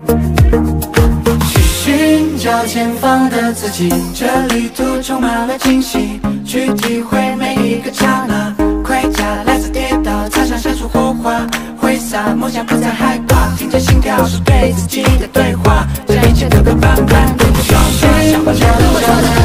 去寻找前方的自己，这旅途充满了惊喜，去体会每一个刹那。盔甲来自跌倒，擦上闪出火花，挥洒梦想不再害怕，听着心跳是对自己的对话，这一切都可慢慢变得壮大，想把这路走得